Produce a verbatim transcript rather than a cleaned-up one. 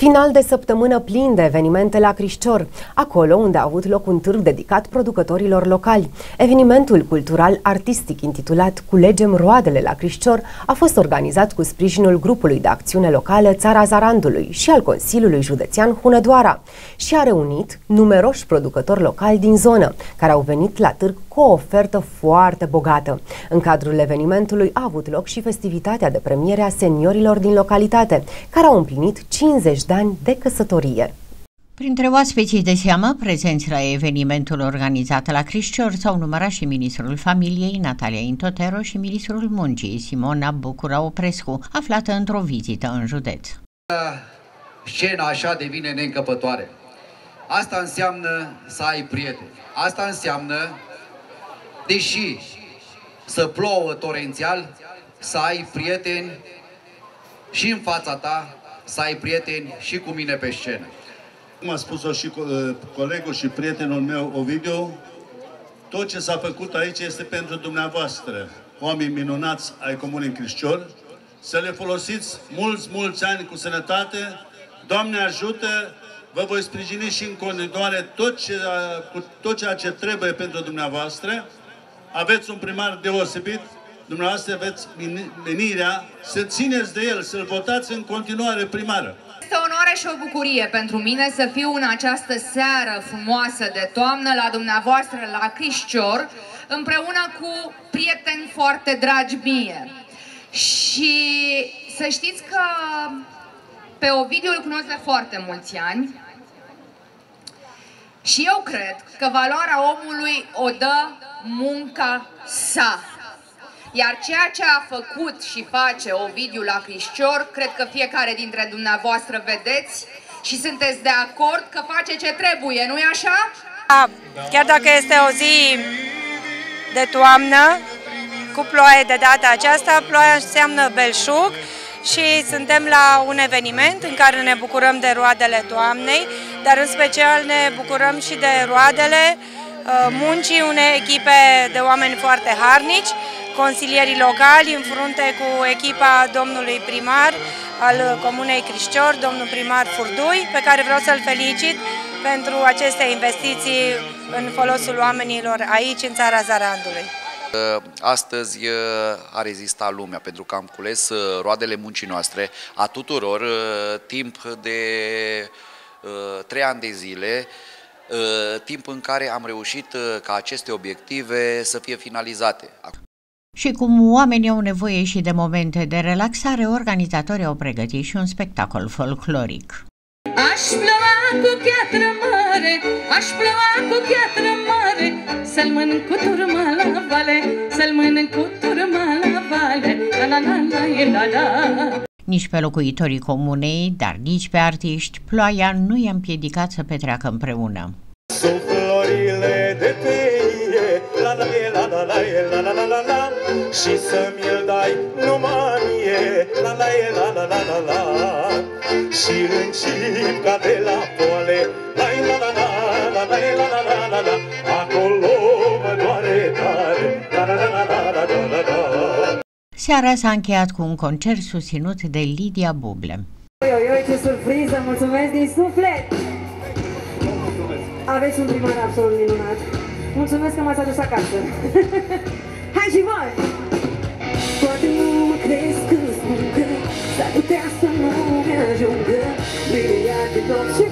Final de săptămână plin de evenimente la Crișcior, acolo unde a avut loc un târg dedicat producătorilor locali. Evenimentul cultural-artistic intitulat Culegem roadele la Crișcior a fost organizat cu sprijinul grupului de acțiune locală Țara Zarandului și al Consiliului Județean Hunedoara și a reunit numeroși producători locali din zonă, care au venit la târg cu o ofertă foarte bogată. În cadrul evenimentului a avut loc și festivitatea de premiere a seniorilor din localitate, care au împlinit cincizeci de ani de căsătorie. Printre oaspeții de seamă prezenți la evenimentul organizat la Crișcior s-au numărat și ministrul familiei, Natalia Intotero, și ministrul muncii, Simona Bucura-Oprescu, aflată într-o vizită în județ. Scena așa devine neîncăpătoare. Asta înseamnă să ai prieteni. Asta înseamnă, deși să plouă torențial, să ai prieteni și în fața ta, să ai prieteni și cu mine pe scenă. Cum a spus-o și colegul și prietenul meu, Ovidiu, tot ce s-a făcut aici este pentru dumneavoastră, oameni minunați ai Comunei Crișcior, să le folosiți mulți, mulți ani cu sănătate. Doamne ajută, vă voi sprijini și în continuare tot, ce, cu tot ceea ce trebuie pentru dumneavoastră. Aveți un primar deosebit, dumneavoastră aveți menirea să țineți de el, să-l votați în continuare primară. Este o onoare și o bucurie pentru mine să fiu în această seară frumoasă de toamnă la dumneavoastră la Crișcior, împreună cu prieteni foarte dragi mie. Și să știți că pe Ovidiu îl cunosc de foarte mulți ani și eu cred că valoarea omului o dă munca sa. Iar ceea ce a făcut și face Ovidiu la Crișcior, cred că fiecare dintre dumneavoastră vedeți și sunteți de acord că face ce trebuie, nu-i așa? Chiar dacă este o zi de toamnă, cu ploaie de data aceasta, ploaia înseamnă belșug și suntem la un eveniment în care ne bucurăm de roadele toamnei, dar în special ne bucurăm și de roadele muncii unei echipe de oameni foarte harnici, consilierii locali în frunte cu echipa domnului primar al Comunei Crișcior, domnul primar Furdui, pe care vreau să-l felicit pentru aceste investiții în folosul oamenilor aici, în Țara Zarandului. Astăzi a rezistat lumea, pentru că am cules roadele muncii noastre a tuturor timp de trei ani de zile, timp în care am reușit ca aceste obiective să fie finalizate. Și cum oamenii au nevoie și de momente de relaxare, organizatorii au pregătit și un spectacol folcloric. Aș ploua cu piatră mare, aș ploua cu piatră mare, să-l mănânc cu turma la vale, să-l mănânc cu turma la vale, la la la la la la. Nici pe locuitorii comunei, dar nici pe artiști, ploaia nu i-a împiedicat să petreacă împreună. Sunt florile de teie, la la la la la la la la la, și să mi-l dai numai mie, la la la la la la la, și încip ca de la poale, la la la la la la la la la la, acolo mă doare tare, la la la la la la la la. Seara s-a încheiat cu un concert susținut de Lidia Buble. Oi, oi, oi, ce surpriză! Mulțumesc din suflet! Aveți un primar absolut minunat. Mulțumesc că m-ați adus acasă. Hai și voi! Poate nu mă crezi când spun că s-ar putea să nu mi ajungă miliarde de tot și